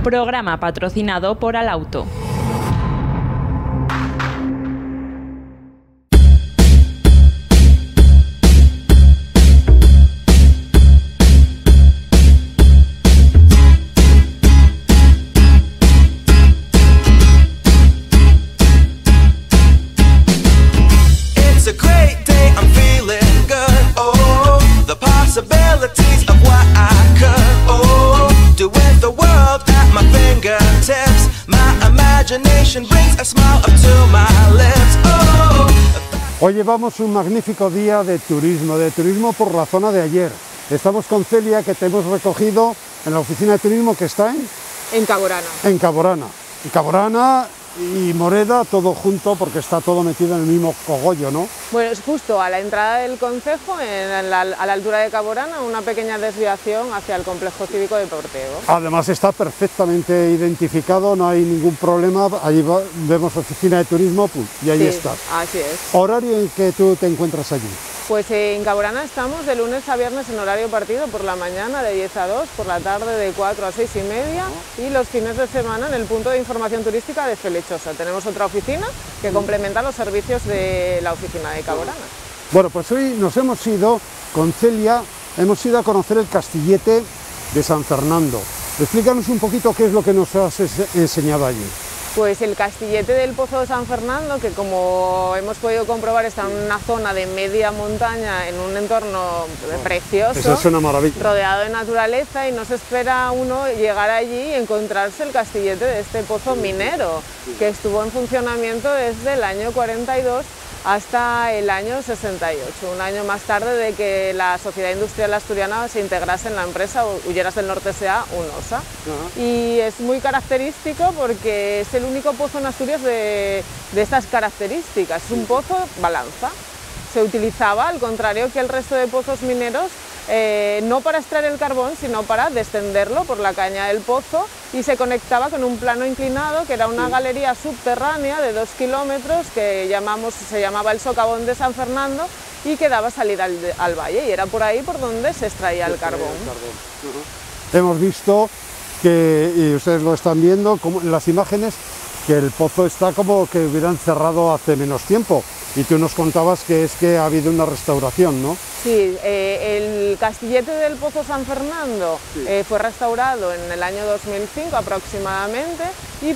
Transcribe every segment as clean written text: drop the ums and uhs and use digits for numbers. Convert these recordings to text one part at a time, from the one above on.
Programa patrocinado por Alauto. Hoy llevamos un magnífico día de turismo por la zona de Aller. Estamos con Celia, que te hemos recogido en la oficina de turismo que está en Caborana. En Caborana. En Caborana y Moreda, todo junto, porque está todo metido en el mismo cogollo, ¿no? Bueno, es justo a la entrada del concejo, a la altura de Caborana, una pequeña desviación hacia el complejo cívico deportivo. Además está perfectamente identificado, no hay ningún problema, allí vemos oficina de turismo y ahí sí, estás. Así es. ¿Horario en que tú te encuentras allí? Pues en Caborana estamos de lunes a viernes en horario partido, por la mañana de 10 a 2, por la tarde de 4 a 6 y media y los fines de semana en el punto de información turística de Felechosa. Tenemos otra oficina que complementa los servicios de la oficina de Caborana. Bueno, pues hoy nos hemos ido con Celia, hemos ido a conocer el Castillete de San Fernando. Explícanos un poquito qué es lo que nos has enseñado allí. Pues el Castillete del Pozo de San Fernando, que como hemos podido comprobar está en una zona de media montaña, en un entorno precioso. Eso es una maravilla. Rodeado de naturaleza, y no se espera uno llegar allí y encontrarse el Castillete de este pozo minero, que estuvo en funcionamiento desde el año 42 hasta el año 68, un año más tarde de que la Sociedad Industrial Asturiana se integrase en la empresa Hulleras del Norte S.A., UNOSA. Y es muy característico porque es el único pozo en Asturias de estas características. Es un pozo balanza. Se utilizaba, al contrario que el resto de pozos mineros, no para extraer el carbón, sino para descenderlo por la caña del pozo, y se conectaba con un plano inclinado, que era una galería subterránea de 2 kilómetros que se llamaba el Socavón de San Fernando, y que daba salida al valle, y era por ahí por donde se extraía el carbón. Hemos visto que, y ustedes lo están viendo como en las imágenes, que el pozo está como que hubieran cerrado hace menos tiempo. Y tú nos contabas que es que ha habido una restauración, ¿no? Sí, el Castillete del Pozo San Fernando fue restaurado en el año 2005 aproximadamente y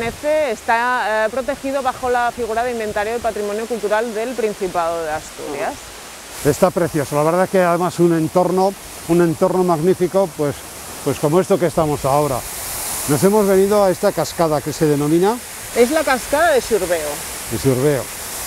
está protegido bajo la figura de Inventario de Patrimonio Cultural del Principado de Asturias. Está precioso, la verdad que además un entorno magnífico, pues como esto que estamos ahora. Nos hemos venido a esta cascada que se denomina... Es la cascada de Surbeo. De Surbeo.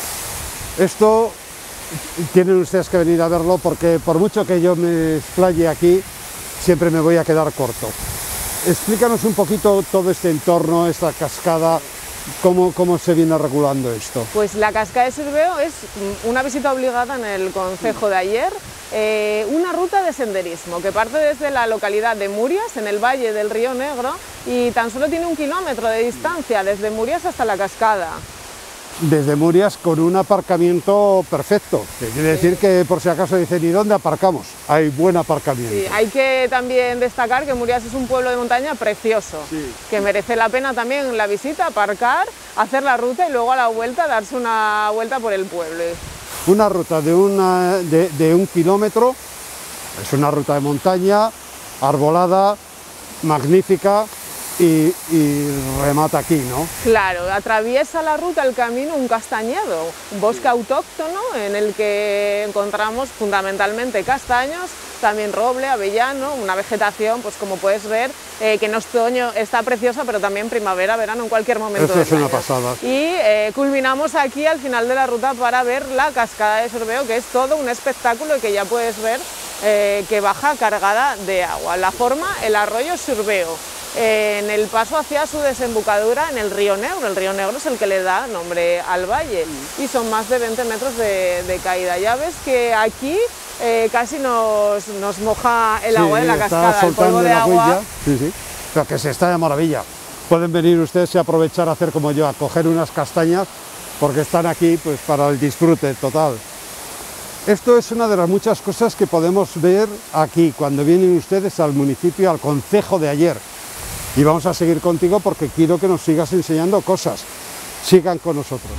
Esto tienen ustedes que venir a verlo, porque por mucho que yo me explaye aquí, siempre me voy a quedar corto. Explícanos un poquito todo este entorno, esta cascada, cómo se viene regulando esto. Pues la cascada de Surbeo es una visita obligada en el concejo de Aller, una ruta de senderismo que parte desde la localidad de Murias, en el valle del Río Negro, y tan solo tiene 1 kilómetro de distancia desde Murias hasta la cascada. Desde Murias con un aparcamiento perfecto, que quiere decir que por si acaso dicen ¿y dónde aparcamos? Hay buen aparcamiento. Sí, hay que también destacar que Murias es un pueblo de montaña precioso, que merece la pena también la visita, aparcar, hacer la ruta y luego a la vuelta darse una vuelta por el pueblo. Una ruta de 1 kilómetro, es una ruta de montaña, arbolada, magnífica, y remata aquí, ¿no? Claro, atraviesa la ruta, el camino, un castañedo, un bosque autóctono en el que encontramos fundamentalmente castaños, también roble, avellano, una vegetación, pues como puedes ver, que en otoño está preciosa, pero también primavera, verano, en cualquier momento. Esto es una pasada. Y culminamos aquí al final de la ruta para ver la cascada de Surbeo, que es todo un espectáculo y que ya puedes ver que baja cargada de agua. La forma el arroyo Surbeo, en el paso hacia su desembocadura en el Río Negro. El Río Negro es el que le da nombre al valle y son más de 20 metros de caída. Ya ves que aquí casi nos moja el agua de la cascada, el polvo de agua. Sí, pero que se está de maravilla. Pueden venir ustedes y aprovechar a hacer como yo, a coger unas castañas, porque están aquí pues para el disfrute total. Esto es una de las muchas cosas que podemos ver aquí cuando vienen ustedes al municipio, al concejo de Aller. Y vamos a seguir contigo porque quiero que nos sigas enseñando cosas. Sigan con nosotros.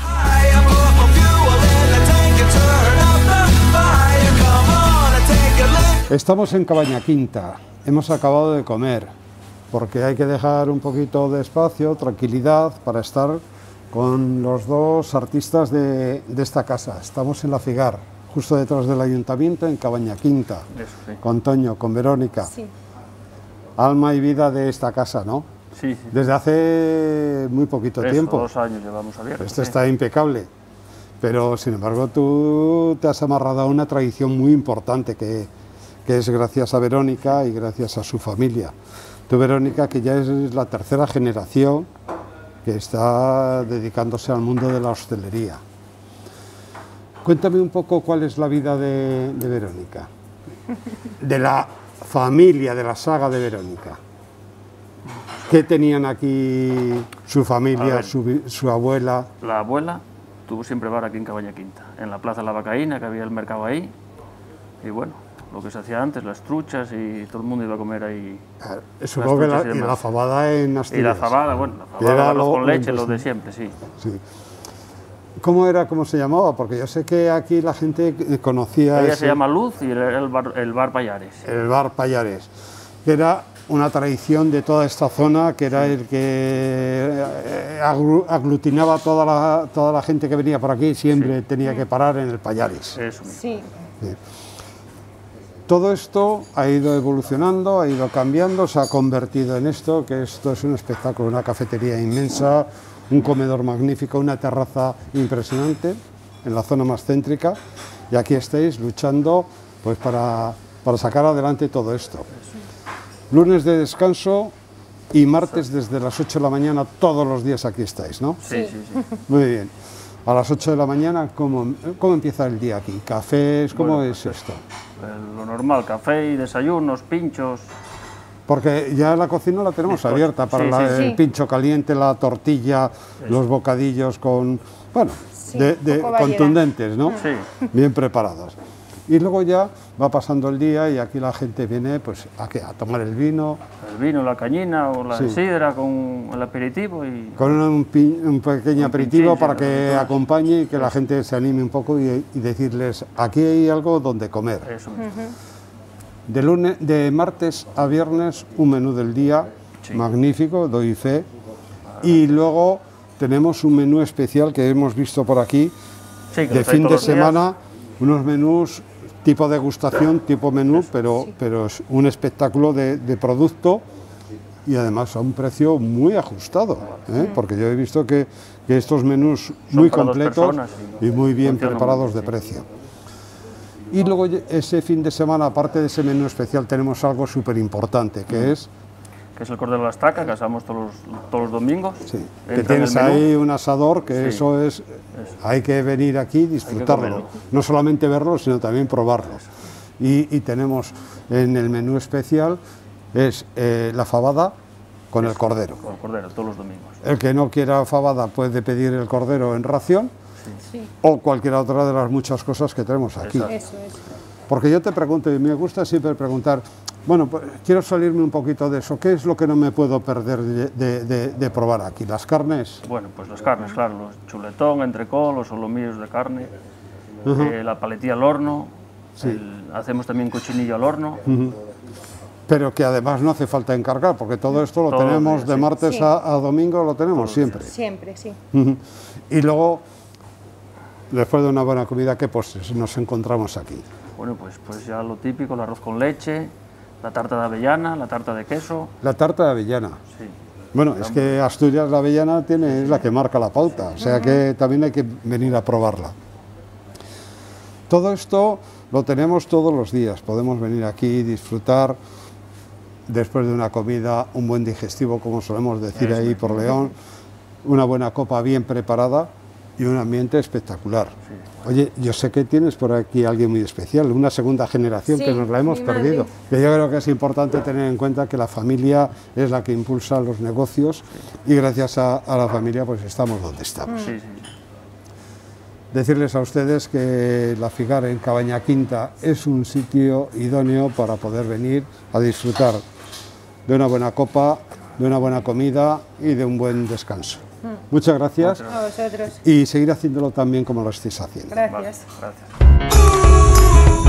Estamos en Cabaña Quinta, hemos acabado de comer, porque hay que dejar un poquito de espacio, tranquilidad, para estar con los dos artistas de esta casa. Estamos en La Figar, justo detrás del ayuntamiento, en Cabaña Quinta, Eso, sí. con Toño, con Verónica. Sí. Alma y vida de esta casa, ¿no? Sí, sí. Desde hace muy poquito tiempo. 2 años llevamos abierto. Esto sí. está impecable, pero sin embargo tú te has amarrado a una tradición muy importante que es gracias a Verónica y gracias a su familia. Tú, Verónica, que ya es la tercera generación que está dedicándose al mundo de la hostelería. Cuéntame un poco cuál es la vida de Verónica, de la familia, de la saga de Verónica. ¿Qué tenían aquí su A familia, ver. su abuela? La abuela tuvo siempre bar aquí en Cabaña Quinta, en la Plaza La Vacaína, que había el mercado ahí. Y bueno, lo que se hacía antes, las truchas, y todo el mundo iba a comer ahí. Supongo que truchas y y la demás. fabada en Asturias. Y la fabada, bueno, la Que fabada, era arroz lo con leche, imprescindible. lo de siempre, sí. Sí. ¿Cómo se llamaba? Porque yo sé que aquí la gente conocía Ella ese- se llama Luz y era el bar Payares. el bar Payares, que era una tradición de toda esta zona, que era el que aglutinaba toda la gente que venía por aquí, siempre tenía que parar en el Payares. Eso mismo. Sí. Todo esto ha ido evolucionando, ha ido cambiando, se ha convertido en esto, que esto es un espectáculo, una cafetería inmensa, un comedor magnífico, una terraza impresionante en la zona más céntrica, y aquí estáis luchando pues para sacar adelante todo esto. Lunes de descanso y martes desde las 8 de la mañana todos los días aquí estáis, ¿no? Sí, sí, sí. Muy bien. A las 8 de la mañana, ¿cómo empieza el día aquí? ¿Cafés? ¿Cómo Bueno, es pues esto? Lo normal, café y desayunos, pinchos. Porque ya la cocina la tenemos Sí, abierta para sí, sí, el sí. pincho caliente, la tortilla, los bocadillos con, bueno, poco variedad. contundentes, ¿no? Sí. Bien preparados. Y luego ya va pasando el día y aquí la gente viene pues a tomar el vino, El vino, la cañina o la Sí. sidra con el aperitivo y... con un pequeño aperitivo pinchín, para sí, que ¿no? acompañe y que la gente se anime un poco y decirles, aquí hay algo donde comer. Eso mismo. De martes a viernes, un menú del día, Sí. magnífico, doy fe. Y luego tenemos un menú especial que hemos visto por aquí, Sí, que de los hay fin de todos los días. semana, unos menús tipo degustación, tipo menú, pero es un espectáculo de producto y además a un precio muy ajustado, ¿eh? Porque yo he visto que estos menús muy para dos completos personas y muy bien funcionan preparados muy de bien, precio. Y luego ese fin de semana, aparte de ese menú especial, tenemos algo súper importante, que es, Que es el cordero a la estaca, que asamos todos los domingos. sí, que Entra en el tienes menú. ahí un asador, que Sí. eso es, hay que venir aquí y disfrutarlo, comerlo. no solamente verlo, sino también probarlo. Y tenemos en el menú especial, es la fabada con el cordero. Con el cordero, todos los domingos. El que no quiera fabada puede pedir el cordero en ración o cualquier otra de las muchas cosas que tenemos aquí. Exacto. Eso es. Porque yo te pregunto, y me gusta siempre preguntar, bueno, pues, quiero salirme un poquito de eso, ¿qué es lo que no me puedo perder de probar aquí? ¿Las carnes? Bueno, pues las carnes, claro, los chuletón, entrecó, los solomillos de carne, la paletilla al horno, hacemos también cochinillo al horno. Pero que además no hace falta encargar, porque todo esto lo Todo el tenemos día, de sí. martes Sí. a domingo, lo tenemos siempre. Siempre, sí. Y luego, después de una buena comida, ¿qué postres nos encontramos aquí? Bueno, pues ya lo típico, el arroz con leche, la tarta de avellana, la tarta de queso. La tarta de avellana. Sí. Bueno, es que Asturias la avellana es la que marca la pauta, o sea que también hay que venir a probarla. Todo esto lo tenemos todos los días, podemos venir aquí, disfrutar, después de una comida, un buen digestivo, como solemos decir ahí por León, una buena copa bien preparada y un ambiente espectacular. Oye, yo sé que tienes por aquí a alguien muy especial, una segunda generación Sí, que nos la hemos mi madre. perdido. Que yo creo que es importante tener en cuenta que la familia es la que impulsa los negocios y gracias a la familia pues estamos donde estamos. Sí, sí. Decirles a ustedes que La Figar en Cabaña Quinta es un sitio idóneo para poder venir a disfrutar de una buena copa de una buena comida y de un buen descanso. Muchas gracias. A vosotros. Y seguir haciéndolo tan bien como lo estáis haciendo. Gracias. Vale, gracias.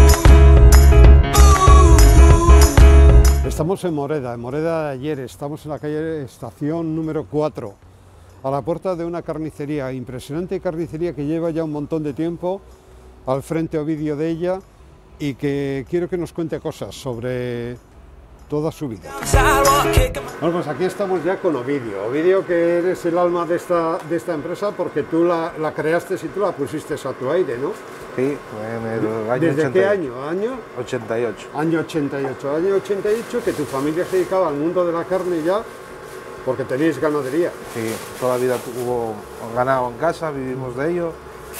Estamos en Moreda de ayer, estamos en la calle Estación número 4, a la puerta de una carnicería, impresionante carnicería que lleva ya un montón de tiempo, al frente Ovidio de ella, y que quiero que nos cuente cosas sobre toda su vida. Bueno, pues aquí estamos ya con Ovidio. Ovidio, que eres el alma de esta empresa porque tú la creaste y tú la pusiste a tu aire, ¿no? Sí, en el año ¿Desde 88. qué año? ¿Año? 88. Año 88. Año 88, que tu familia se dedicaba al mundo de la carne ya, porque tenéis ganadería. Sí, toda la vida hubo ganado en casa, vivimos de ello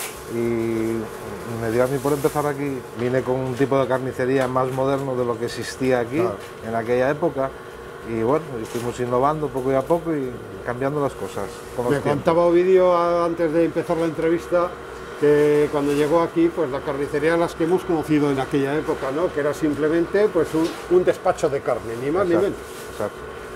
y me dio a mí por empezar aquí. Vine con un tipo de carnicería más moderno de lo que existía aquí en aquella época y bueno, fuimos innovando poco a poco y cambiando las cosas. Me contaba Ovidio antes de empezar la entrevista que cuando llegó aquí, pues la carnicería las que hemos conocido en aquella época, ¿no? Que era simplemente pues un despacho de carne, ni más ni menos. Exacto.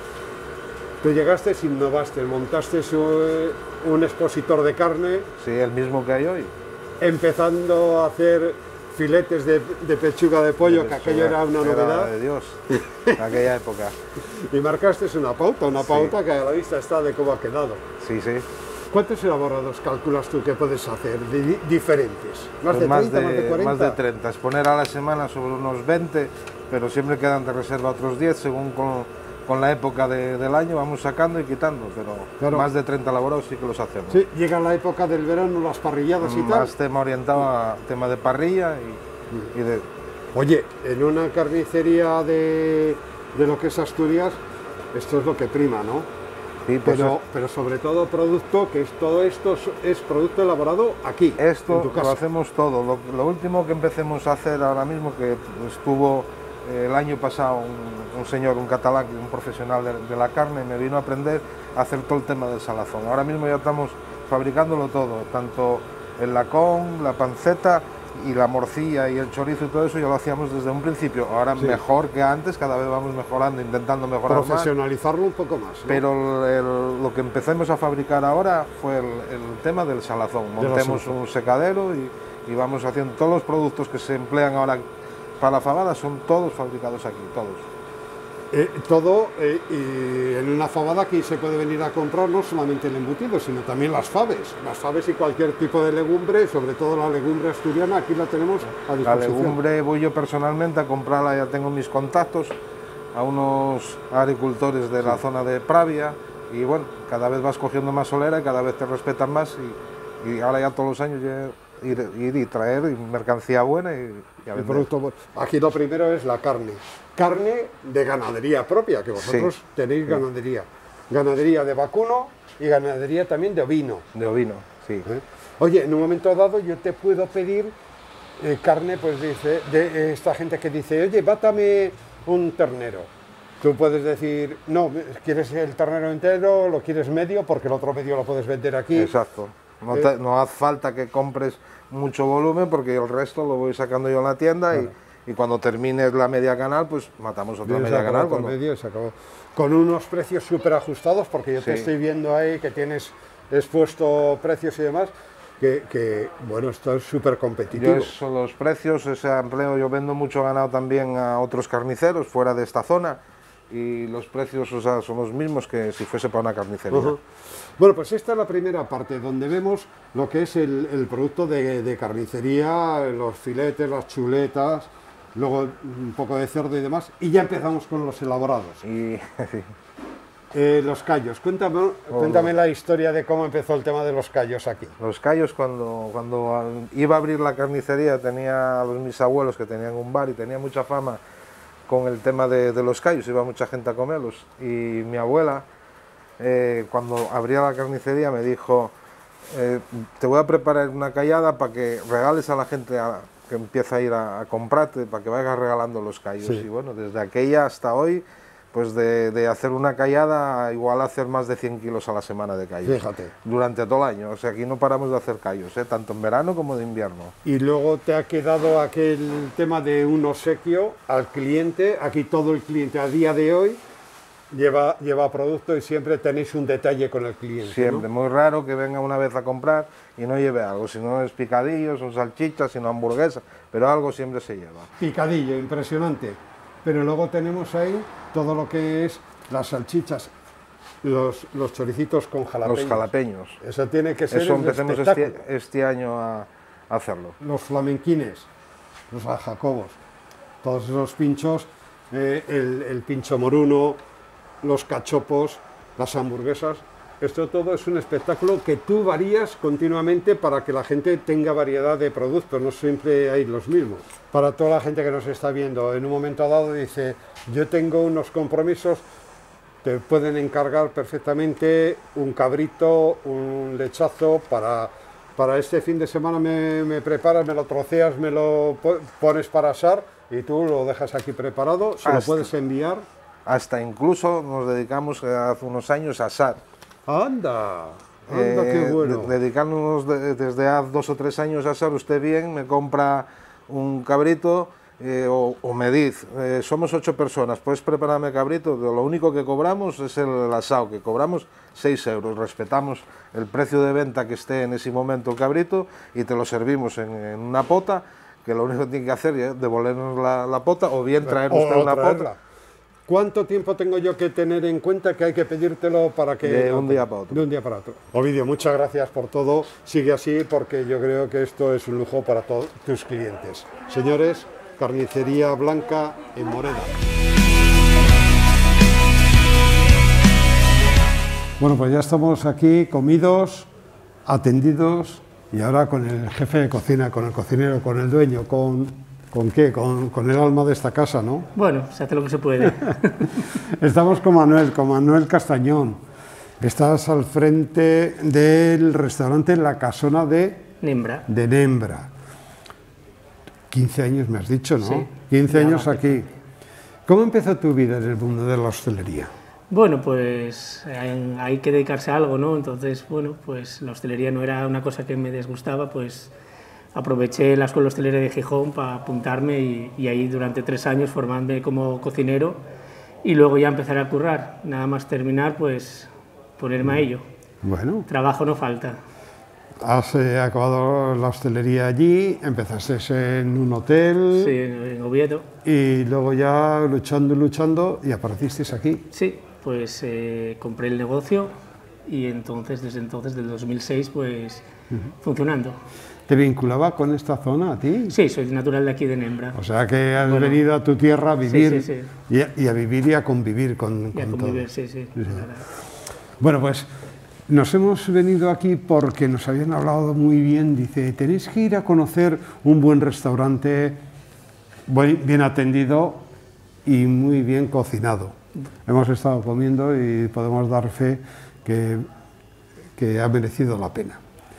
Tú llegaste, innovaste, montaste un expositor de carne. Sí, el mismo que hay hoy. Empezando a hacer filetes de pechuga de pollo, que aquello era una novedad. De Dios, en aquella época. Y marcaste una pauta que a la vista está de cómo ha quedado. Sí, sí. ¿Cuántos elaborados calculas tú que puedes hacer diferentes? ¿Más de 30, más de 40? Más de 30. Exponer a la semana sobre unos 20, pero siempre quedan de reserva otros 10, según con la época del año vamos sacando y quitando, pero claro, más de 30 elaborados sí que los hacemos. Sí, llega la época del verano, las parrilladas y tal. Más tema orientado a tema de parrilla y de... Oye, en una carnicería de lo que es Asturias, esto es lo que prima, ¿no? Sí, pues pero sobre todo producto, que todo esto es producto elaborado aquí, esto en tu casa. lo hacemos todo. Lo último que empecemos a hacer ahora mismo, que estuvo el año pasado un señor, un catalán, un profesional de la carne, me vino a aprender a hacer todo el tema del salazón. Ahora mismo ya estamos fabricándolo todo, tanto el lacón, la panceta y la morcilla y el chorizo y todo eso ya lo hacíamos desde un principio. Ahora sí, mejor que antes, cada vez vamos mejorando, intentando mejorar más. Profesionalizarlo un poco más, ¿no? Pero lo que empecemos a fabricar ahora fue el tema del salazón. Montemos un secadero y vamos haciendo todos los productos que se emplean ahora para la fabada, son todos fabricados aquí, todos. Y en una fabada aquí se puede venir a comprar no solamente el embutido, sino también las faves y cualquier tipo de legumbre, sobre todo la legumbre asturiana, aquí la tenemos a disposición. La legumbre voy yo personalmente a comprarla, ya tengo mis contactos, a unos agricultores de la zona de Pravia, y bueno, cada vez vas cogiendo más solera y cada vez te respetan más, y ahora ya todos los años ir y traer mercancía buena y a vender. Producto, aquí lo primero es la carne de ganadería propia, que vosotros tenéis ganadería. Ganadería de vacuno y ganadería también de ovino. De ovino, sí. Oye, en un momento dado yo te puedo pedir carne, pues dice, de esta gente que dice, oye, bátame un ternero. Tú puedes decir, no, ¿quieres el ternero entero, lo quieres medio? Porque el otro medio lo puedes vender aquí. Exacto. No hace falta que compres mucho volumen porque el resto lo voy sacando yo en la tienda y cuando termines la media canal, pues matamos otra media canal. Medio, se acabó. Con unos precios súper ajustados, porque yo te estoy viendo ahí que tienes expuesto precios y demás, que bueno, esto es súper competitivo. Los precios, ese empleo, yo vendo mucho ganado también a otros carniceros fuera de esta zona y los precios, o sea, son los mismos que si fuese para una carnicería. Bueno, pues esta es la primera parte, donde vemos lo que es el producto de carnicería, los filetes, las chuletas, luego un poco de cerdo y demás, y ya empezamos con los elaborados. Los callos, cuéntame la historia de cómo empezó el tema de los callos aquí. Los callos, cuando iba a abrir la carnicería, tenía a mis abuelos que tenían un bar y tenía mucha fama con el tema de los callos, iba mucha gente a comerlos, y mi abuela, cuando abría la carnicería, me dijo, te voy a preparar una callada para que regales a la gente que empieza a ir a comprarte, para que vayas regalando los callos. Y bueno, desde aquella hasta hoy, pues de hacer una callada, igual hacer más de 100 kilos a la semana de callos. Fíjate. Durante todo el año, o sea, aquí no paramos de hacer callos, tanto en verano como de invierno. Y luego te ha quedado aquel tema de un obsequio al cliente, aquí todo el cliente a día de hoy, lleva producto y siempre tenéis un detalle con el cliente. Siempre, ¿no? muy raro que venga una vez a comprar y no lleve algo, si no es picadillos o salchichas, sino hamburguesa, pero algo siempre se lleva. Picadillo, impresionante. Pero luego tenemos ahí todo lo que es las salchichas, los choricitos con jalapeños. Los jalapeños. Eso tiene que ser Eso un empecemos espectáculo. este año a hacerlo. Los flamenquines, los aljacobos, todos esos pinchos, el pincho moruno, los cachopos, las hamburguesas. Esto todo es un espectáculo que tú varías continuamente para que la gente tenga variedad de productos, no siempre hay los mismos. Para toda la gente que nos está viendo, en un momento dado dice, yo tengo unos compromisos, te pueden encargar perfectamente un cabrito, un lechazo para este fin de semana me preparas, me lo troceas, me lo pones para asar y tú lo dejas aquí preparado, se lo puedes enviar. Hasta incluso nos dedicamos hace unos años a asar. ¡Anda! ¡Anda, qué bueno! Dedicarnos desde hace 2 o 3 años a asar, usted bien, me compra un cabrito o me dice, somos 8 personas, puedes prepararme cabrito, lo único que cobramos es el asado, que cobramos 6 euros, respetamos el precio de venta que esté en ese momento el cabrito y te lo servimos en una pota, que lo único que tiene que hacer es devolvernos la pota o bien traer usted una pota. ¿Cuánto tiempo tengo yo que tener en cuenta que hay que pedírtelo para que... De un día para otro. De un día para otro. Ovidio, muchas gracias por todo. Sigue así porque yo creo que esto es un lujo para todos tus clientes. Señores, Carnicería Blanca en Moreda. Bueno, pues ya estamos aquí comidos, atendidos y ahora con el jefe de cocina, con el cocinero, con el dueño, ¿Con qué? Con el alma de esta casa, ¿no? Bueno, se hace lo que se puede. Estamos con Manuel Castañón. Estás al frente del restaurante La Casona de Nembra. De Nembra. 15 años me has dicho, ¿no? Sí. 15 Ya años va. aquí. ¿Cómo empezó tu vida en el mundo de la hostelería? Bueno, pues hay que dedicarse a algo, ¿no? Entonces, bueno, pues la hostelería no era una cosa que me disgustaba, pues aproveché la Escuela Hostelera de Gijón para apuntarme y ahí durante 3 años formarme como cocinero y luego ya empezar a currar. Nada más terminar, pues ponerme a ello. Bueno, Trabajo no falta. has acabado la hostelería allí, empezaste en un hotel Sí, en Oviedo. y luego ya luchando y apareciste aquí. Sí, pues compré el negocio y entonces, desde entonces, del 2006, pues funcionando. ¿Te vinculaba con esta zona a ti? Sí, soy natural de aquí de Nembra. O sea que has Bueno, venido a tu tierra a vivir sí. Y a vivir y a convivir con Y a todo. convivir, sí. Bueno, pues nos hemos venido aquí porque nos habían hablado muy bien. Dice, tenéis que ir a conocer un buen restaurante, bien atendido y muy bien cocinado. Hemos estado comiendo y podemos dar fe que ha merecido la pena.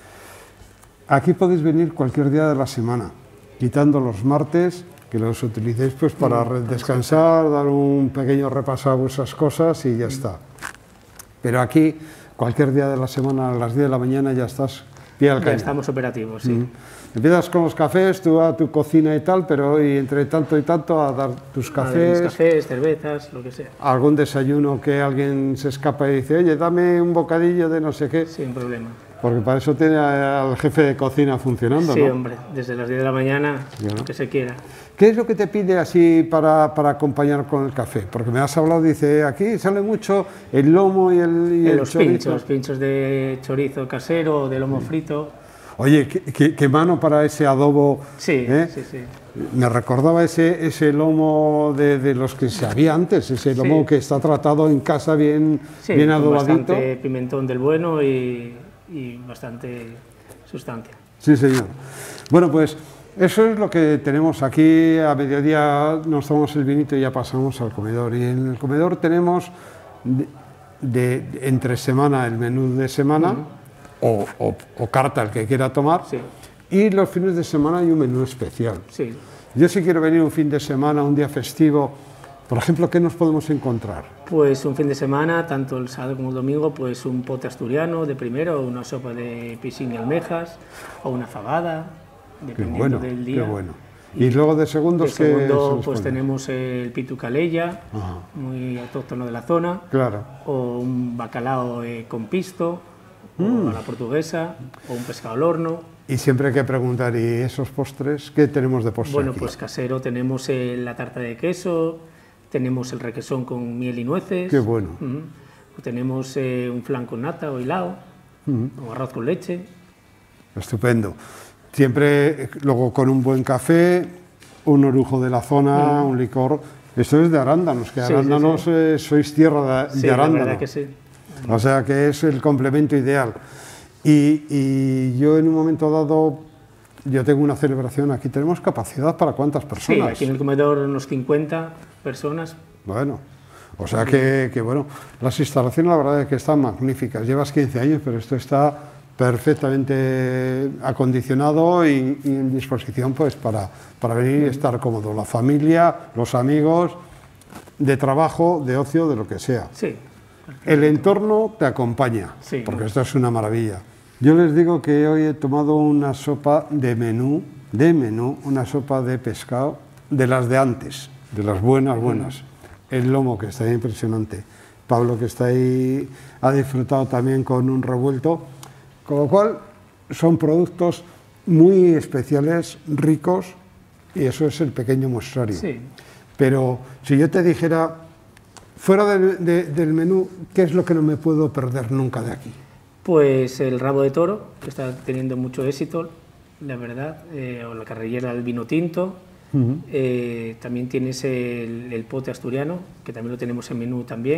Aquí podéis venir cualquier día de la semana, quitando los martes, que los utilicéis pues para descansar, dar un pequeño repaso a vuestras cosas y ya está. Pero aquí, cualquier día de la semana, a las 10 de la mañana ya estás pie al Ya cañón. estamos operativos, sí. Empiezas con los cafés, tú a tu cocina y tal, pero hoy entre tanto y tanto a dar tus cafés, Cafés, cervezas, lo que sea, algún desayuno que alguien se escapa y dice, oye, dame un bocadillo de no sé qué, sin problema. porque para eso tiene al jefe de cocina funcionando, Sí, ¿no? hombre, desde las 10 de la mañana, Ya. lo que se quiera. ¿Qué es lo que te pide así para acompañar con el café? Porque me has hablado, dice, aquí sale mucho el lomo y el Los chorizo. pinchos de chorizo casero o de lomo frito. Oye, qué mano para ese adobo. Sí, ¿eh? sí. Me recordaba ese lomo de los que se había antes, ese lomo Sí. que está tratado en casa bien Sí, bien con adobadito. bastante pimentón del bueno y bastante sustancia. Sí, señor. Bueno, pues eso es lo que tenemos aquí. A mediodía nos tomamos el vinito y ya pasamos al comedor. Y en el comedor tenemos entre semana el menú de semana o carta, el que quiera tomar. Sí. Y los fines de semana hay un menú especial. Sí. Yo si quiero venir un fin de semana, un día festivo, por ejemplo, ¿qué nos podemos encontrar? Pues un fin de semana, tanto el sábado como el domingo, pues un pote asturiano de primero, una sopa de piscín y almejas, o una fabada, Qué dependiendo bueno, del qué día. bueno. Y luego de segundos, de ¿qué segundo, se les pues pone? tenemos el pitu calella, Ajá. muy autóctono de la zona, Claro. o un bacalao con pisto, o a la portuguesa, o un pescado al horno. Y siempre hay que preguntar, ¿y esos postres? ¿Qué tenemos de postre Bueno, aquí? pues casero tenemos la tarta de queso, tenemos el requesón con miel y nueces. Qué bueno. Tenemos un flan con nata o hilao, o arroz con leche. Estupendo. Siempre, luego con un buen café, un orujo de la zona, un licor. Esto es de arándanos, que Sí, arándanos sois tierra Sí, de la arándano. verdad que sí. O sea que es el complemento ideal. Y yo en un momento dado, yo tengo una celebración, aquí tenemos capacidad para ¿cuántas Sí, personas? aquí en el comedor unos 50 personas. Bueno, o sea que bueno, las instalaciones la verdad es que están magníficas. Llevas 15 años, pero esto está perfectamente acondicionado y en disposición pues para venir y estar cómodo. La familia, los amigos, de trabajo, de ocio, de lo que sea. Sí, El entorno te acompaña, Sí. porque esto es una maravilla. Yo les digo que hoy he tomado una sopa de menú, una sopa de pescado, de las de antes, de las buenas. El lomo, que está impresionante. Pablo, que está ahí, ha disfrutado también con un revuelto. Con lo cual, son productos muy especiales, ricos, y eso es el pequeño muestrario. sí. Pero si yo te dijera, fuera del menú, ¿qué es lo que no me puedo perder nunca de aquí? Pues el rabo de toro, que está teniendo mucho éxito, la verdad, o la carrillera del vino tinto. También tienes el pote asturiano, que también lo tenemos en menú también.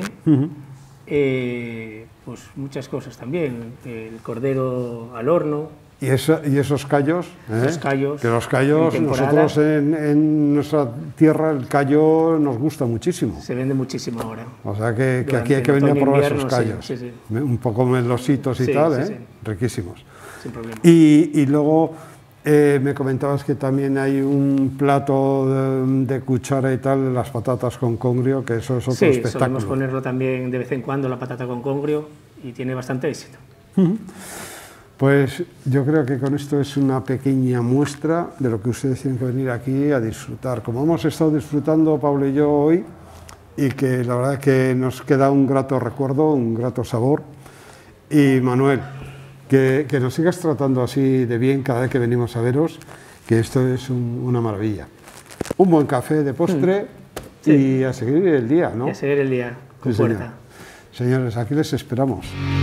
Pues muchas cosas también, el cordero al horno. Y esos callos, Los callos, que los callos, en temporada. nosotros en nuestra tierra el callo nos gusta muchísimo. Se vende muchísimo ahora. O sea que Durante aquí hay que el venir a otoño, probar invierno, esos callos. sí, sí. Un poco melositos y Sí, tal, sí, sí. riquísimos. Sin problema. Y luego me comentabas que también hay un plato de cuchara y tal, de las patatas con congrio, que eso es otro Sí, espectáculo. solemos ponerlo también de vez en cuando, la patata con congrio, y tiene bastante éxito. Pues yo creo que con esto es una pequeña muestra de lo que ustedes tienen que venir aquí a disfrutar. Como hemos estado disfrutando Pablo y yo hoy, y que la verdad es que nos queda un grato recuerdo, un grato sabor. Y Manuel, que nos sigas tratando así de bien cada vez que venimos a veros, que esto es una maravilla. Un buen café de postre y a seguir el día, ¿no? Y a seguir el día con Sí, señor. fuerza. Señores, aquí les esperamos.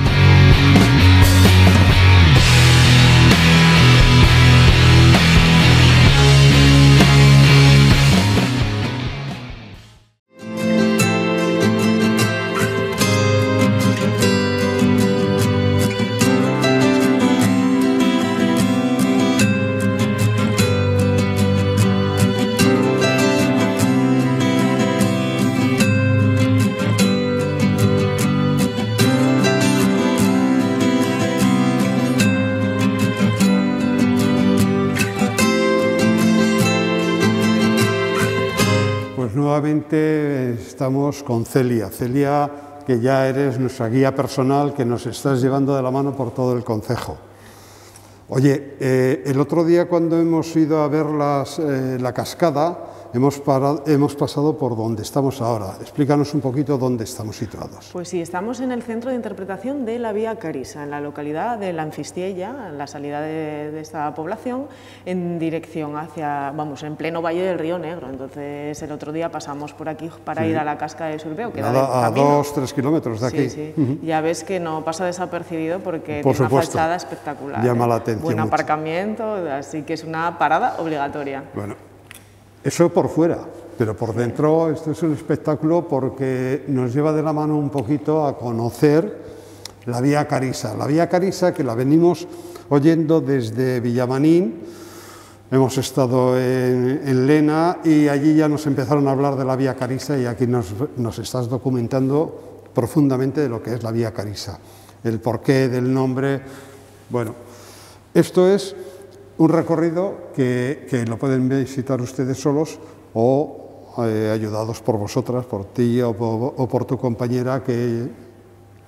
Pues nuevamente estamos con Celia. Celia, que ya eres nuestra guía personal, que nos estás llevando de la mano por todo el concejo. Oye, el otro día cuando hemos ido a ver la cascada, hemos pasado por donde estamos ahora. Explícanos un poquito dónde estamos situados. Pues sí, estamos en el centro de interpretación de la Vía Carisa, en la localidad de La Anfistiella, en la salida de esta población, en dirección hacia, vamos, en pleno Valle del Río Negro. Entonces, el otro día pasamos por aquí para ir a la casca de Surpeu, que da de A camino. 2-3 kilómetros de aquí. Sí, sí. Ya ves que no pasa desapercibido porque Por tiene una supuesto. fachada espectacular. Llama la atención Buen mucho. aparcamiento, así que es una parada obligatoria. Bueno, eso por fuera, pero por dentro esto es un espectáculo porque nos lleva de la mano un poquito a conocer la Vía Carisa. La Vía Carisa, que la venimos oyendo desde Villamanín, hemos estado en Lena y allí ya nos empezaron a hablar de la Vía Carisa y aquí nos estás documentando profundamente de lo que es la Vía Carisa, el porqué del nombre. Bueno, esto es un recorrido que lo pueden visitar ustedes solos o ayudados por vosotras, por ti o por tu compañera, que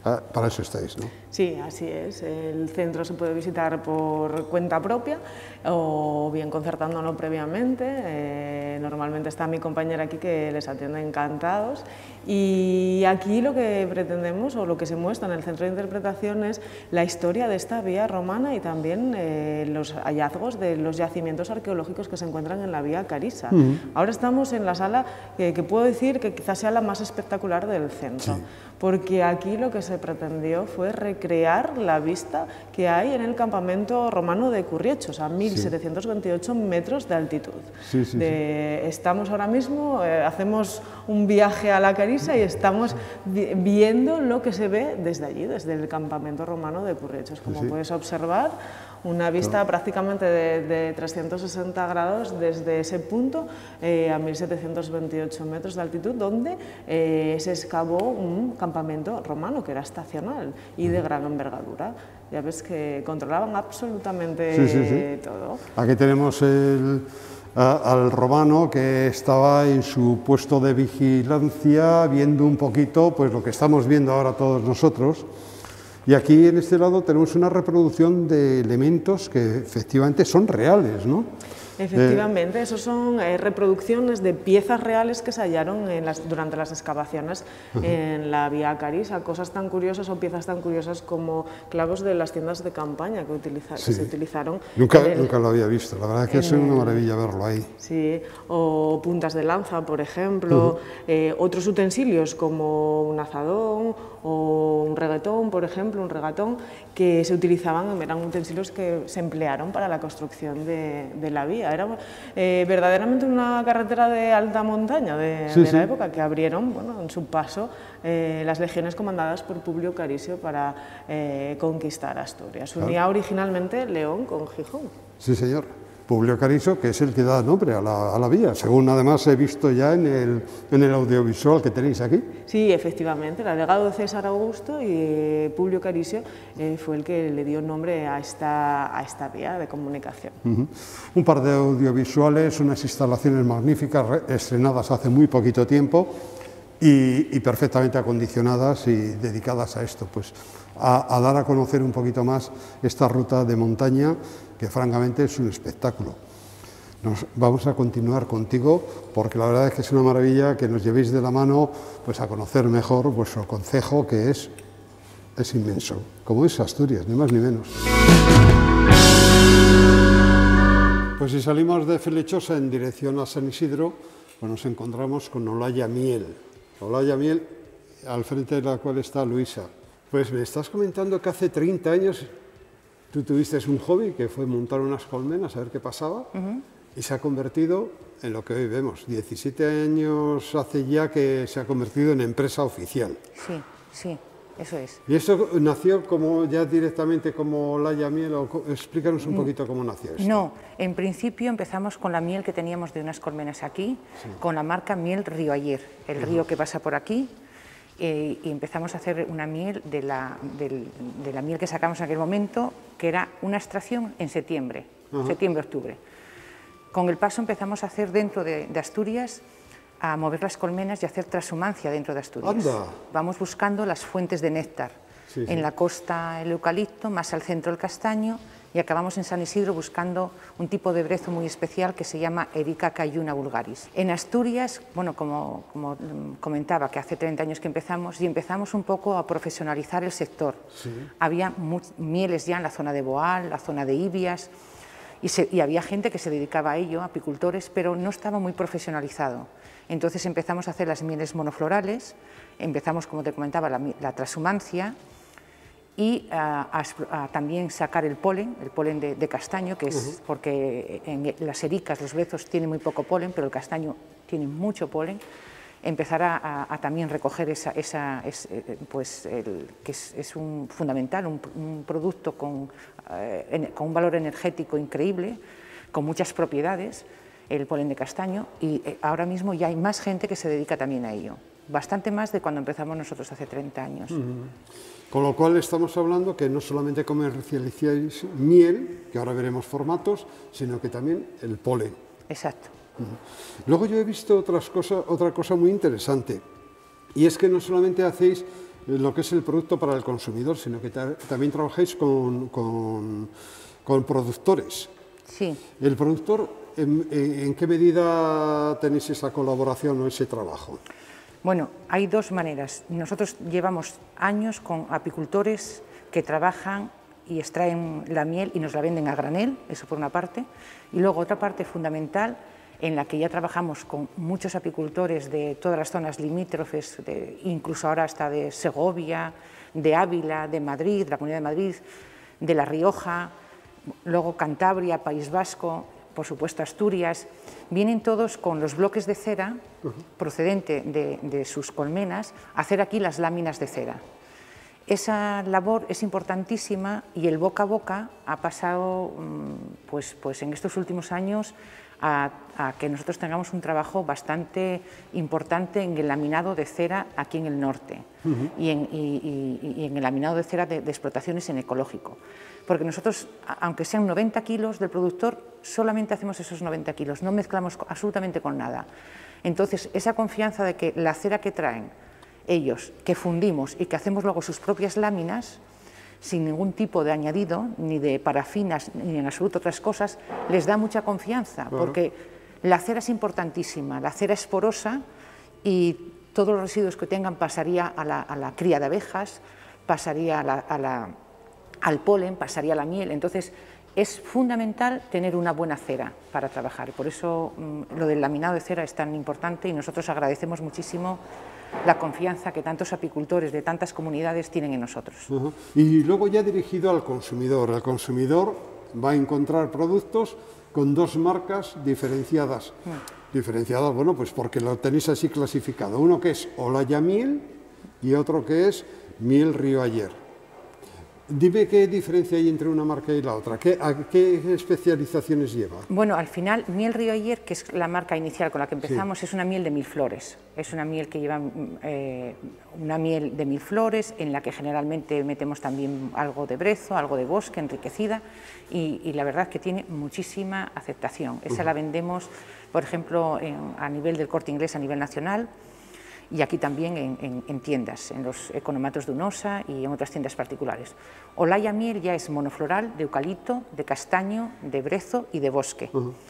Para eso estáis, ¿no? Sí, así es. El centro se puede visitar por cuenta propia o bien concertándolo previamente. Normalmente está mi compañera aquí que les atiende encantados. Y aquí lo que pretendemos o lo que se muestra en el centro de interpretación es la historia de esta vía romana y también los hallazgos de los yacimientos arqueológicos que se encuentran en la vía Carisa. Ahora estamos en la sala que puedo decir que quizás sea la más espectacular del centro. Sí. Porque aquí lo que se pretendió fue recrear la vista que hay en el campamento romano de Curriechos, a 1728 metros de altitud. Estamos ahora mismo, hacemos un viaje a la Carisa y estamos viendo lo que se ve desde allí, desde el campamento romano de Curriechos. Como puedes observar, una vista prácticamente de 360 grados desde ese punto a 1728 metros de altitud, donde se excavó un campamento romano que era estacional y de gran envergadura. Ya ves que controlaban absolutamente todo. Aquí tenemos al romano que estaba en su puesto de vigilancia viendo un poquito pues lo que estamos viendo ahora todos nosotros. Y aquí en este lado tenemos una reproducción de elementos que efectivamente son reales, ¿no? Efectivamente, esos son reproducciones de piezas reales que se hallaron durante las excavaciones en la vía Carisa, cosas tan curiosas o piezas tan curiosas como clavos de las tiendas de campaña que se utilizaron. Nunca lo había visto, la verdad es que es una maravilla verlo ahí. Sí, o puntas de lanza, por ejemplo, otros utensilios como un azadón o un reguetón, por ejemplo, un regatón, que se utilizaban, eran utensilios que se emplearon para la construcción de la vía. Era verdaderamente una carretera de alta montaña de la época que abrieron, bueno, en su paso las legiones comandadas por Publio Carisio para conquistar Asturias. Unía originalmente León con Gijón. Sí, señor. Publio Carisio, que es el que da nombre a la vía, según además he visto ya en el audiovisual que tenéis aquí. Sí, efectivamente, el legado de César Augusto y Publio Carisio fue el que le dio nombre a esta vía de comunicación. Un par de audiovisuales, unas instalaciones magníficas, estrenadas hace muy poquito tiempo y perfectamente acondicionadas y dedicadas a esto, pues a dar a conocer un poquito más esta ruta de montaña que francamente es un espectáculo. Vamos a continuar contigo porque la verdad es que es una maravilla que nos llevéis de la mano pues a conocer mejor vuestro concejo, que es inmenso, como es Asturias, ni más ni menos. Pues si salimos de Felechosa en dirección a San Isidro, pues nos encontramos con Olaya Miel. Olaya Miel, al frente de la cual está Luisa. Pues me estás comentando que hace 30 años tú tuviste un hobby que fue montar unas colmenas a ver qué pasaba y se ha convertido en lo que hoy vemos. 17 años hace ya que se ha convertido en empresa oficial. Sí, sí, eso es. ¿Y esto nació como ya directamente como Olaya Miel? Explícanos un poquito cómo nació esto. No, en principio empezamos con la miel que teníamos de unas colmenas aquí, con la marca Miel Río Ayer, el río que pasa por aquí. Y empezamos a hacer una miel de la miel que sacamos en aquel momento, que era una extracción en septiembre, septiembre-octubre. Con el paso empezamos a hacer dentro de Asturias, a mover las colmenas y a hacer transhumancia dentro de Asturias. ¡Anda! Vamos buscando las fuentes de néctar. En la costa el eucalipto, más al centro el castaño, y acabamos en San Isidro buscando un tipo de brezo muy especial que se llama Erica cayuna vulgaris. En Asturias, bueno, como comentaba, que hace 30 años que empezamos, y empezamos un poco a profesionalizar el sector. Había mieles ya en la zona de Boal, la zona de Ibias, y había gente que se dedicaba a ello, apicultores, pero no estaba muy profesionalizado. Entonces empezamos a hacer las mieles monoflorales, empezamos, como te comentaba, la transhumancia, y también sacar el polen de castaño, que es porque en las ericas, los brezos tienen muy poco polen, pero el castaño tiene mucho polen. Empezar a también recoger que es un fundamental, un producto con un valor energético increíble, con muchas propiedades, el polen de castaño, y ahora mismo ya hay más gente que se dedica también a ello, bastante más de cuando empezamos nosotros hace 30 años. Con lo cual estamos hablando que no solamente comercializáis miel, que ahora veremos formatos, sino que también el polen. Exacto. Luego yo he visto otra cosa muy interesante, y es que no solamente hacéis lo que es el producto para el consumidor, sino que también trabajáis con productores. Sí. ¿El productor, en qué medida tenéis esa colaboración o ese trabajo? Bueno, hay dos maneras. Nosotros llevamos años con apicultores que trabajan y extraen la miel y nos la venden a granel, eso por una parte, y luego otra parte fundamental en la que ya trabajamos con muchos apicultores de todas las zonas limítrofes, incluso ahora hasta de Segovia, de Ávila, de Madrid, la Comunidad de Madrid, de La Rioja, luego Cantabria, País Vasco, por supuesto Asturias, vienen todos con los bloques de cera procedente de sus colmenas a hacer aquí las láminas de cera. Esa labor es importantísima y el boca a boca ha pasado pues en estos últimos años a que nosotros tengamos un trabajo bastante importante en el laminado de cera aquí en el norte y en el laminado de cera de explotaciones en ecológico. Porque nosotros, aunque sean 90 kilos del productor, solamente hacemos esos 90 kilos, no mezclamos absolutamente con nada. Entonces, esa confianza de que la cera que traen ellos, que fundimos y que hacemos luego sus propias láminas, sin ningún tipo de añadido, ni de parafinas, ni en absoluto otras cosas, les da mucha confianza, porque la cera es importantísima, la cera es porosa y todos los residuos que tengan pasaría a la cría de abejas, pasaría al polen, pasaría a la miel. Entonces, es fundamental tener una buena cera para trabajar. Por eso lo del laminado de cera es tan importante y nosotros agradecemos muchísimo la confianza que tantos apicultores de tantas comunidades tienen en nosotros. Y luego ya dirigido al consumidor. El consumidor va a encontrar productos con dos marcas diferenciadas. Diferenciadas, bueno, pues porque lo tenéis así clasificado. Uno que es Olaya Miel y otro que es Miel Río Ayer. Dime qué diferencia hay entre una marca y la otra, ¿a qué especializaciones lleva? Bueno, al final, Miel Río Ayer, que es la marca inicial con la que empezamos, es una miel de 1000 flores. Es una miel que lleva una miel de 1000 flores, en la que generalmente metemos también algo de brezo, algo de bosque, enriquecida, y la verdad que tiene muchísima aceptación. Esa la vendemos, por ejemplo, a nivel del Corte Inglés, a nivel nacional, y aquí también en tiendas, en los economatos de Unosa y en otras tiendas particulares. Olaya Miel ya es monofloral de eucalipto, de castaño, de brezo y de bosque.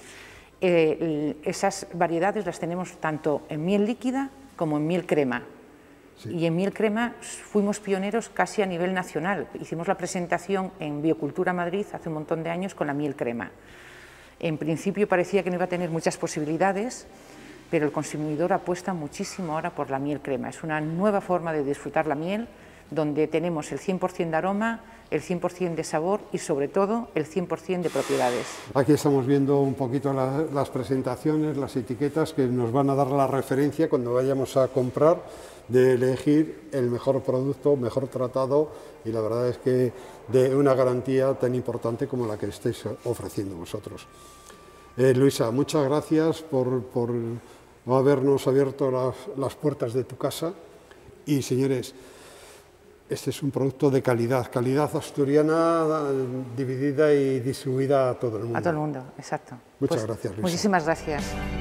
Esas variedades las tenemos tanto en miel líquida como en miel crema. Sí. Y en miel crema fuimos pioneros casi a nivel nacional. Hicimos la presentación en Biocultura Madrid hace un montón de años con la miel crema. En principio parecía que no iba a tener muchas posibilidades, pero el consumidor apuesta muchísimo ahora por la miel crema. Es una nueva forma de disfrutar la miel, donde tenemos el 100% de aroma, el 100% de sabor y sobre todo el 100% de propiedades. Aquí estamos viendo un poquito las presentaciones, las etiquetas que nos van a dar la referencia cuando vayamos a comprar, de elegir el mejor producto, mejor tratado, y la verdad es que de una garantía tan importante como la que estáis ofreciendo vosotros. Luisa, muchas gracias por habernos abierto las puertas de tu casa. Y señores, este es un producto de calidad asturiana, dividida y distribuida a todo el mundo. A todo el mundo, exacto. Muchas gracias, Luisa. Muchísimas gracias.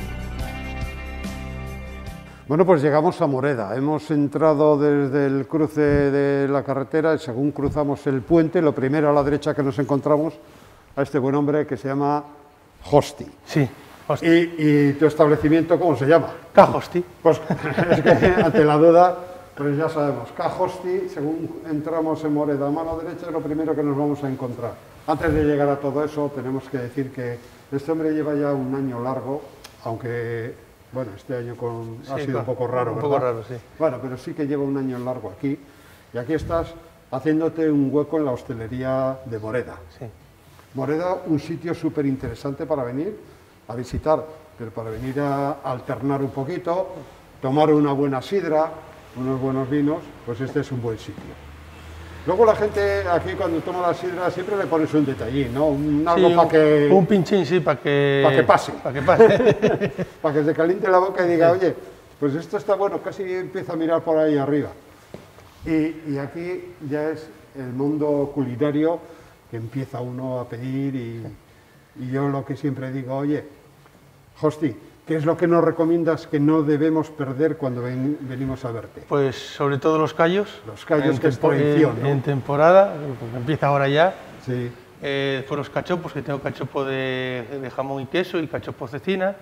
Bueno, pues llegamos a Moreda. Hemos entrado desde el cruce de la carretera y según cruzamos el puente, lo primero a la derecha que nos encontramos a este buen hombre que se llama Josti. Sí, Josti. ¿Y tu establecimiento cómo se llama? Cajosti. Pues es que ante la duda, pues ya sabemos, Cajosti, según entramos en Moreda a mano derecha, es lo primero que nos vamos a encontrar. Antes de llegar a todo eso, tenemos que decir que este hombre lleva ya un año largo, aunque, bueno, este año ha sido un poco raro, ¿verdad? Un poco raro, sí. Bueno, pero sí que lleva un año largo aquí, y aquí estás haciéndote un hueco en la hostelería de Moreda. Sí. Moreda, un sitio súper interesante para venir a visitar, pero para venir a alternar un poquito, tomar una buena sidra, unos buenos vinos, pues este es un buen sitio. Luego la gente aquí cuando toma la sidra siempre le pones un detallín, ¿no? Algo para que... Un pinchín, sí, para que pase. Para que pase. Para que se caliente la boca y diga, oye, pues esto está bueno, casi empieza a mirar por ahí arriba. Y aquí ya es el mundo culinario que empieza uno a pedir y yo lo que siempre digo, oye, Josti, ¿Qué es lo que nos recomiendas que no debemos perder cuando venimos a verte? Pues sobre todo los callos. Los callos, que es prohibición, ¿no? En temporada, porque empieza ahora ya. Sí. Después los cachopos, que tengo cachopo de jamón y queso y cachopo cecina.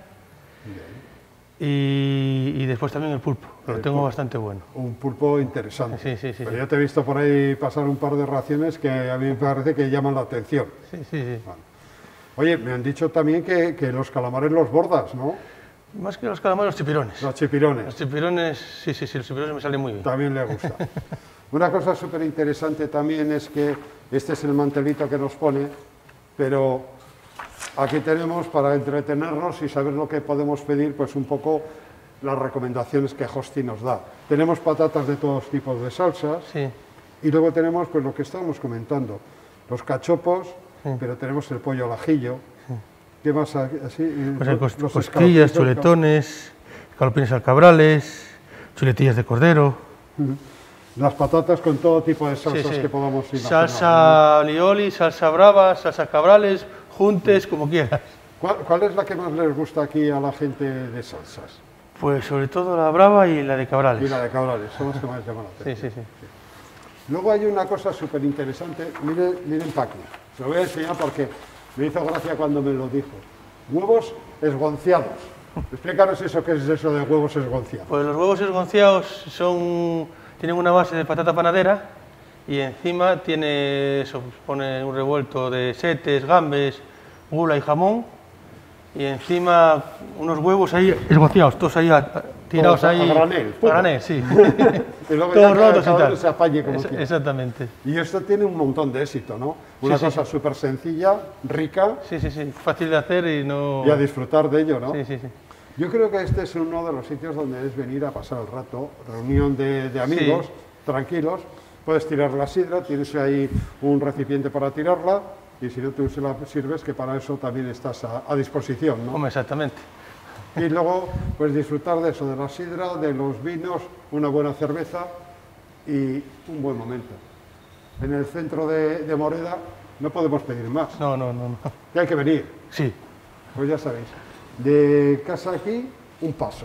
Y después también el pulpo, que lo tengo bastante bueno. Un pulpo interesante. Sí, sí, sí. Pero yo te he visto por ahí pasar un par de raciones que a mí me parece que llaman la atención. Sí, sí, sí. Vale. Oye, me han dicho también que los calamares los bordas, ¿no? Más que los calamares, los chipirones. Los chipirones. Los chipirones, sí, sí, sí, los chipirones me salen muy bien. También le gusta. Una cosa súper interesante también es que este es el mantelito que nos pone, pero aquí tenemos para entretenernos y saber lo que podemos pedir, pues un poco las recomendaciones que Josti nos da. Tenemos patatas de todos tipos de salsas, Sí. y luego tenemos pues lo que estábamos comentando, los cachopos, pero tenemos el pollo al ajillo. ¿Qué más así? Pues hay Los costillas, escalopitos, chuletones, escalopines alcabrales, chuletillas de cordero. las patatas con todo tipo de Sí, salsas sí. que podamos imaginar. Salsa alioli, salsa brava, salsa cabrales, juntes, como quieras. ¿Cuál es la que más les gusta aquí a la gente de salsas? Pues sobre todo la brava y la de cabrales. Y la de cabrales, son las que más llaman la Sí, atención. sí, sí. Luego hay una cosa súper interesante, miren para aquí, se lo voy a enseñar porque me hizo gracia cuando me lo dijo. Huevos esgonciados. Explícanos eso, ¿qué es eso de huevos esgonciados? Pues los huevos esgonciados tienen una base de patata panadera y encima pone un revuelto de setes, gambes, gula y jamón, y encima unos huevos ahí esgonciados, todos ahí tirados Todos a ahí. granel, A granel, sí. Y luego Todos ya rotos y cada uno tal. se apañe como quiera. Exactamente. Y esto tiene un montón de éxito, ¿no? Una Sí, cosa súper sencilla, rica, Sí, sí, sí. Fácil de hacer y no. y a disfrutar de ello, ¿no? Sí, sí, sí. Yo creo que este es uno de los sitios donde es venir a pasar el rato, reunión de amigos, tranquilos, puedes tirar la sidra, tienes ahí un recipiente para tirarla, y si no tú se la sirves, que para eso también estás a disposición, ¿no? Hombre, exactamente. Y luego, pues disfrutar de eso, de la sidra, de los vinos, una buena cerveza y un buen momento. En el centro de Moreda no podemos pedir más, No, no, no, no. que hay que venir, Sí. pues ya sabéis. De casa aquí, un paso.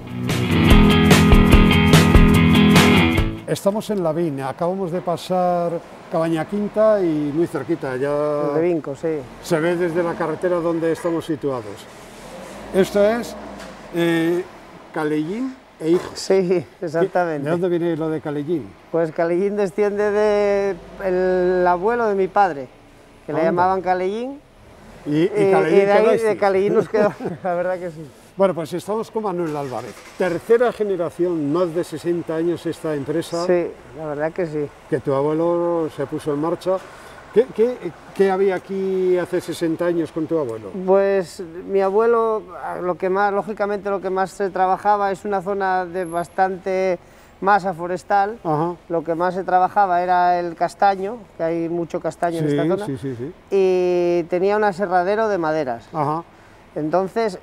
Estamos en Lavín, acabamos de pasar Cabaña Quinta y muy cerquita, ya De Vinco, sí. se ve desde la carretera donde estamos situados. Esto es Calellín e Hijos. Sí, exactamente. ¿De dónde viene lo de Calellín? Pues Calellín desciende del abuelo de mi padre, que le Anda. llamaban Calellín, Y y Calellín de ahí quedaste. de Calellín nos quedó, la verdad que sí. Bueno, pues estamos con Manuel Álvarez. Tercera generación, más de 60 años esta empresa, Sí, la verdad que sí. que tu abuelo se puso en marcha. ¿Qué había aquí hace 60 años con tu abuelo? Pues mi abuelo, lógicamente lo que más se trabajaba es una zona de bastante masa forestal. Ajá. Lo que más se trabajaba era el castaño, que hay mucho castaño en esta zona, sí. y tenía un aserradero de maderas. Ajá. Entonces,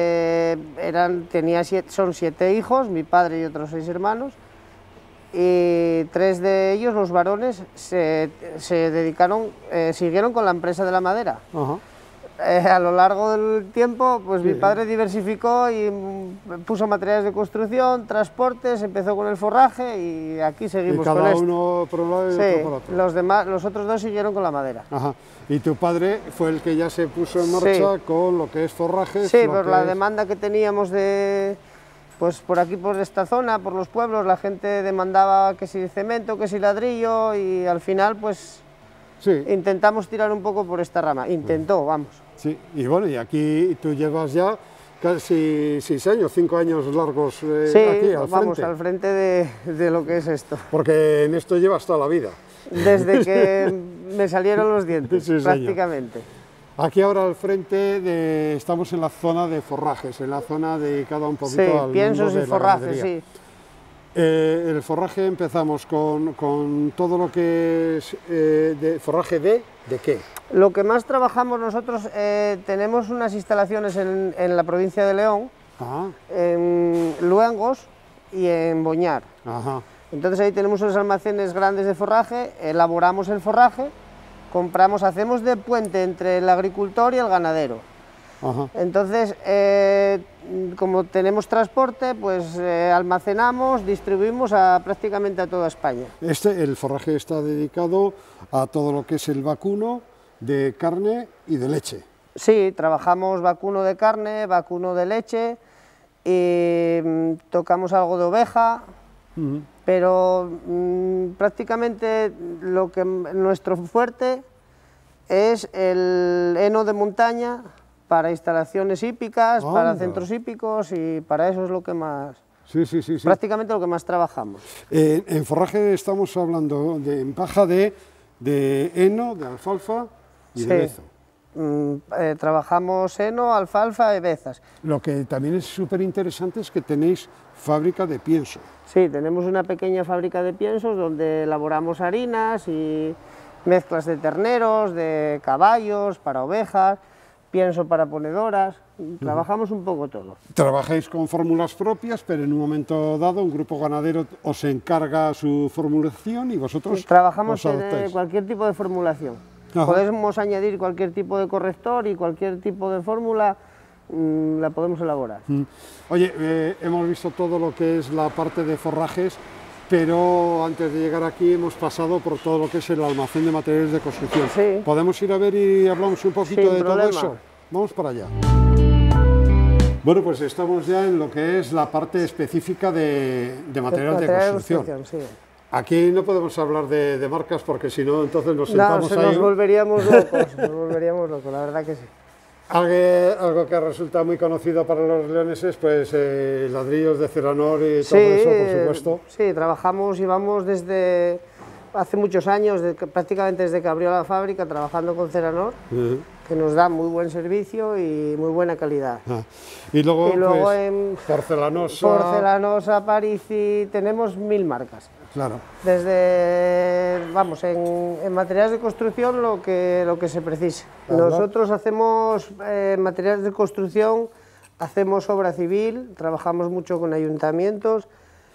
son 7 hijos, mi padre y otros 6 hermanos, y 3 de ellos, los varones, se dedicaron, siguieron con la empresa de la madera. Ajá. A lo largo del tiempo, pues Sí. mi padre diversificó y puso materiales de construcción, transportes, empezó con el forraje y aquí Y seguimos con cada esto. uno por un lado y Sí, otro por otro. los otros 2 siguieron con la madera. Ajá. Y tu padre fue el que ya se puso en marcha con lo que es forrajes. Sí, lo por que la es- demanda que teníamos pues por aquí, por esta zona, por los pueblos, la gente demandaba que si cemento, que si ladrillo y al final pues Sí, intentamos tirar un poco por esta rama. Vamos. sí. Y bueno, y aquí tú llevas ya casi 6 años, 5 años largos Sí, aquí al vamos frente. al frente de lo que es esto. Porque en esto llevas toda la vida. Desde que me salieron los dientes, Sí, señor. prácticamente. Aquí ahora al frente estamos en la zona de forrajes, en la zona dedicada un poquito Sí, al piensos mundo y de la forrajes, ganadería. sí. El forraje empezamos con todo lo que es de forraje ¿de qué? Lo que más trabajamos nosotros, tenemos unas instalaciones en la provincia de León, Ajá, en Luengos y en Boñar. ajá. Entonces ahí tenemos unos almacenes grandes de forraje, elaboramos el forraje, hacemos de puente entre el agricultor y el ganadero. Ajá. Entonces, como tenemos transporte, pues almacenamos, distribuimos prácticamente a toda España. El forraje está dedicado a todo lo que es el vacuno de carne y de leche. Sí, trabajamos vacuno de carne, vacuno de leche, y tocamos algo de oveja, pero prácticamente nuestro fuerte es el heno de montaña para instalaciones hípicas, para centros hípicos, y para eso es lo que más... Sí. Prácticamente lo que más trabajamos. En forraje estamos hablando en paja de heno, de alfalfa y de bezo. Trabajamos heno, alfalfa y bezas. Lo que también es súper interesante es que tenéis fábrica de pienso. Sí, tenemos una pequeña fábrica de piensos donde elaboramos harinas y mezclas de terneros, de caballos, para ovejas, pienso para ponedoras, trabajamos un poco todo. Trabajáis con fórmulas propias, pero en un momento dado un grupo ganadero os encarga su formulación y vosotros trabajamos os adaptáis. En cualquier tipo de formulación. Ajá. Podemos añadir cualquier tipo de corrector y cualquier tipo de fórmula la podemos elaborar. Oye, hemos visto todo lo que es la parte de forrajes, pero antes de llegar aquí hemos pasado por todo lo que es el almacén de materiales de construcción. Sí. ¿Podemos ir a ver y hablamos un poquito Sin de problema. todo eso? Vamos para allá. Bueno, pues estamos ya en lo que es la parte específica de materiales de construcción. Sí. Aquí no podemos hablar de marcas porque si no, entonces nos sentamos ahí. Nos volveríamos locos, la verdad que sí. Algo que resulta muy conocido para los leoneses, pues ladrillos de Ceranor y todo eso, por supuesto. Sí, trabajamos, llevamos desde hace muchos años, prácticamente desde que abrió la fábrica, trabajando con Ceranor, que nos da muy buen servicio y muy buena calidad. Y luego pues, en porcelanosa, Parisi, tenemos 1000 marcas. Claro. Desde, vamos, en materiales de construcción lo que se precise. ¿Verdad? Nosotros hacemos materiales de construcción, hacemos obra civil, trabajamos mucho con ayuntamientos,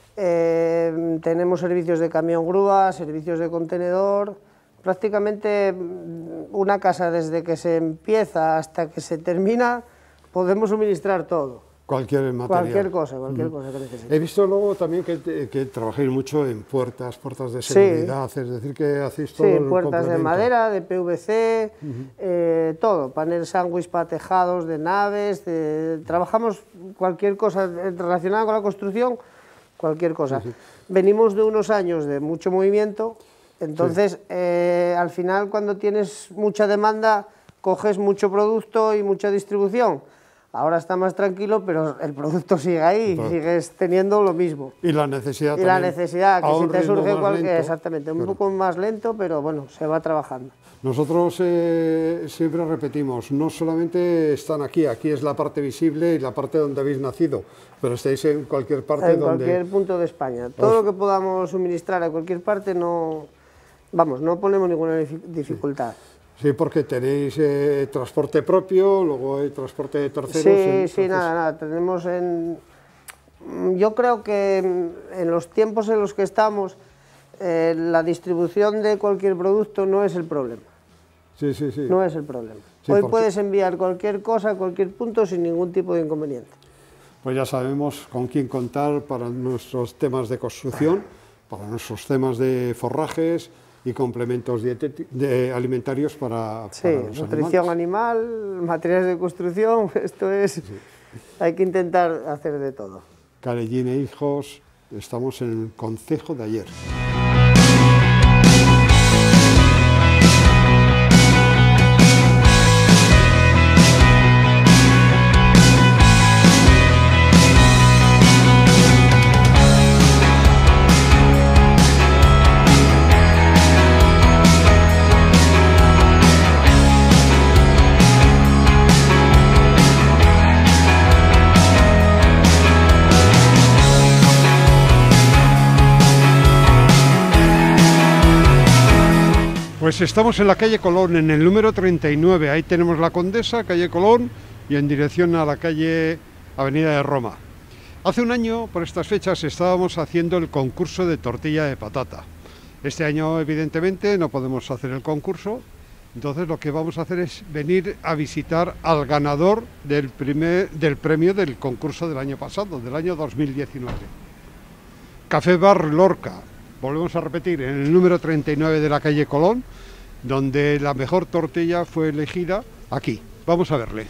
tenemos servicios de camión grúa, servicios de contenedor. Prácticamente una casa desde que se empieza hasta que se termina podemos suministrar todo. Cualquier material. Cualquier cosa que necesite. He visto luego también que trabajáis mucho en puertas de seguridad, es decir, que hacéis todo el puertas de madera, de PVC, todo, panel sándwich para tejados de naves, trabajamos cualquier cosa relacionada con la construcción, cualquier cosa. Venimos de unos años de mucho movimiento, entonces al final cuando tienes mucha demanda coges mucho producto y mucha distribución. Ahora está más tranquilo, pero el producto sigue ahí, sigues teniendo lo mismo. Y la necesidad también. Y la necesidad, que si te surge cualquier... Exactamente, un poco más lento, pero bueno, se va trabajando. Nosotros siempre repetimos, no solamente están aquí es la parte visible y la parte donde habéis nacido, pero estáis en cualquier parte en cualquier punto de España. Todo lo que podamos suministrar a cualquier parte, no ponemos ninguna dificultad. Sí, porque tenéis transporte propio, luego hay transporte de terceros. Sí, nada, tenemos yo creo que en los tiempos en los que estamos, la distribución de cualquier producto no es el problema. Sí. No es el problema. Sí, hoy puedes enviar cualquier cosa a cualquier punto sin ningún tipo de inconveniente. Pues ya sabemos con quién contar para nuestros temas de construcción, para nuestros temas de forrajes y complementos alimentarios para los nutrición animal, materiales de construcción, esto es... Hay que intentar hacer de todo. Calellín e Hijos, estamos en el concejo de Ayer. Pues estamos en la calle Colón, en el número 39, ahí tenemos la Condesa, calle Colón, y en dirección a la calle Avenida de Roma. Hace un año, por estas fechas, estábamos haciendo el concurso de tortilla de patata. Este año, evidentemente, no podemos hacer el concurso, Entonces lo que vamos a hacer es venir a visitar al ganador del premio del concurso del año pasado, del año 2019. Café Bar Lorca, volvemos a repetir, en el número 39 de la calle Colón, donde la mejor tortilla fue elegida aquí. Vamos a verle.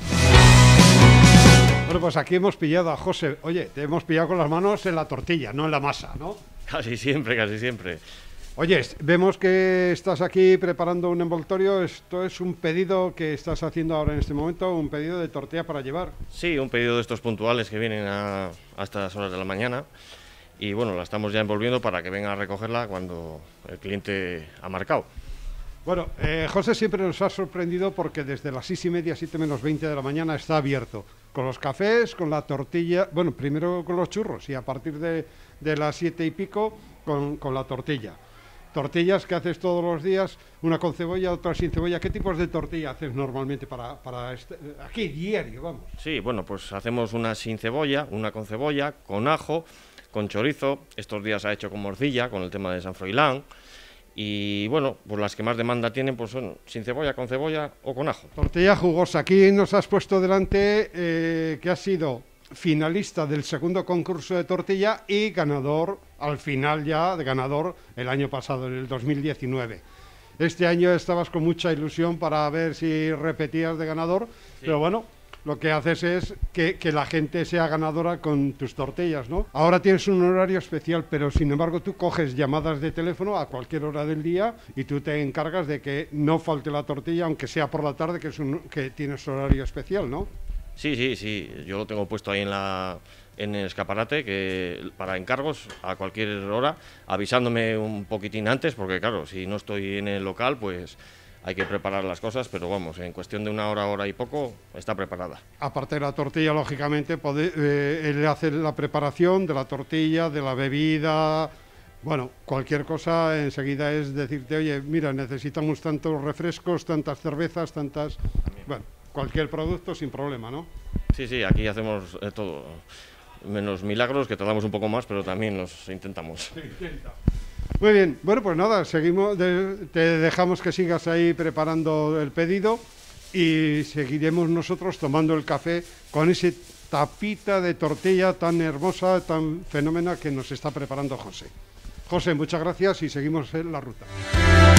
Bueno, pues aquí hemos pillado a José. Oye, te hemos pillado con las manos en la tortilla, no en la masa, ¿no? Casi siempre, casi siempre. Oye, vemos que estás aquí preparando un envoltorio. Esto es un pedido que estás haciendo ahora en este momento, un pedido de tortilla para llevar. Sí, un pedido de estos puntuales que vienen a estas horas de la mañana. Y bueno, la estamos ya envolviendo para que vengan a recogerla cuando el cliente ha marcado. Bueno, José siempre nos ha sorprendido porque desde las 6:30, 7 menos 20 de la mañana está abierto. Con los cafés, con la tortilla, bueno, primero con los churros y a partir de las 7 y pico con la tortilla. Tortillas que haces todos los días, una con cebolla, otra sin cebolla. ¿Qué tipos de tortilla haces normalmente para aquí, diario, vamos? Sí, bueno, pues hacemos una sin cebolla, una con cebolla, con ajo, con chorizo. Estos días se ha hecho con morcilla, con el tema de San Froilán. Y bueno, pues las que más demanda tienen pues son sin cebolla, con cebolla o con ajo. Tortilla jugosa. Aquí nos has puesto delante que has sido finalista del segundo concurso de tortilla y ganador, al final ya de ganador el año pasado, en el 2019. Este año estabas con mucha ilusión para ver si repetías de ganador, sí. Pero bueno, lo que haces es que la gente sea ganadora con tus tortillas, ¿no? Ahora tienes un horario especial, pero sin embargo tú coges llamadas de teléfono a cualquier hora del día y tú te encargas de que no falte la tortilla, aunque sea por la tarde, que tienes horario especial, ¿no? Sí, yo lo tengo puesto ahí en el escaparate para encargos a cualquier hora, avisándome un poquitín antes, porque claro, si no estoy en el local, pues hay que preparar las cosas, pero vamos, en cuestión de una hora y poco, está preparada. Aparte de la tortilla, lógicamente, él hace la preparación de la tortilla, de la bebida. Bueno, cualquier cosa enseguida es decirte, oye, mira, necesitamos tantos refrescos, tantas cervezas, tantas... Bueno, cualquier producto sin problema, ¿no? Sí, aquí hacemos todo, menos milagros, que tardamos un poco más, pero también los intentamos. Se intenta. Muy bien, bueno, pues nada, seguimos, te dejamos que sigas ahí preparando el pedido y seguiremos nosotros tomando el café con ese tapita de tortilla tan hermosa, tan fenómena que nos está preparando José. José, muchas gracias y seguimos en la ruta.